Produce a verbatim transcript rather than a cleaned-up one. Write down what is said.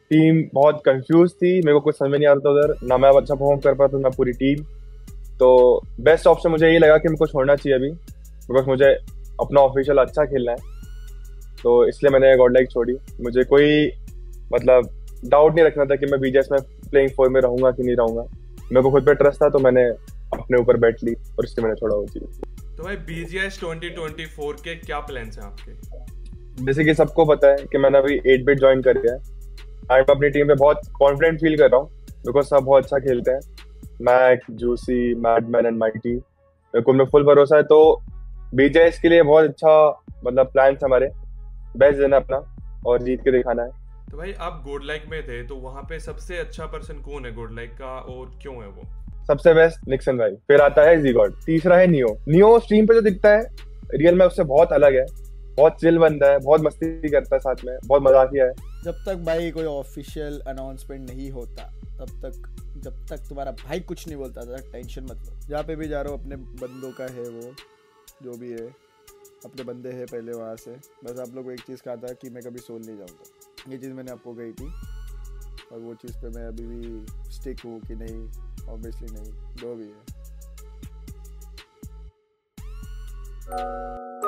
Team बहुत confuse थी, मेरे को कुछ समझ में नहीं आ रहा था उधर, ना मैं अच्छा परफॉर्म कर पाता ना पूरी टीम। तो बेस्ट ऑप्शन मुझे ये लगा कि मेरे को छोड़ना चाहिए अभी, बिकॉज मुझे अपना ऑफिशियल अच्छा खेलना है। तो इसलिए मैंने गॉड लाइक छोड़ी। मुझे कोई मतलब डाउट नहीं रखना था कि मैं बीजेएस में प्लेइंग फोर में रहूंगा कि नहीं रहूंगा। मेरे को खुद पे ट्रस्ट था, तो मैंने अपने ऊपर बैठ ली और इसलिए मैंने छोड़ा वो चीज। तो भाई बीजीएस ट्वेंटी ट्वेंटी फोर के क्या प्लान्स हैं आपके? जैसे कि सबको पता है कि मैंने अभी एट बिट ज्वाइन कर लिया है। मैं अपनी टीम पे बहुत कॉन्फिडेंट फील कर रहा हूँ, बिकॉज सब बहुत अच्छा खेलते हैं। Mac, Juicy, Madman and Mighty, मेरे को उनमें फुल भरोसा है। तो बीजेएस के लिए बहुत अच्छा मतलब प्लान हमारे, बेस्ट देना अपना और जीत के दिखाना है। तो भाई आप गोड लाइक में थे, तो वहां पे सबसे अच्छा पर्सन कौन है गोड लाइक का और क्यों है वो? सबसे बेस्ट निक्सन भाई, फिर आता है जीगॉड, तीसरा है नियो। नियो स्ट्रीम पे जो दिखता है, रियल में उससे बहुत अलग है। बहुत चिल बंदा है, बहुत मस्ती करता है साथ में, बहुत मजाकिया है। जब तक भाई कोई ऑफिशियल अनाउंसमेंट नहीं होता तब तक, जब तक तुम्हारा भाई कुछ नहीं बोलता था, टेंशन मत लो। जहाँ पे भी जा रहा हूँ अपने बंदों का है वो, जो भी है अपने बंदे हैं पहले वहाँ से। बस आप लोग को एक चीज़ कहा था कि मैं कभी सोल नहीं जाऊँगा, ये चीज़ मैंने आपको कही थी और वो चीज़ पे मैं अभी भी स्टिक हूँ कि नहीं, ऑब्वियसली नहीं, जो भी है।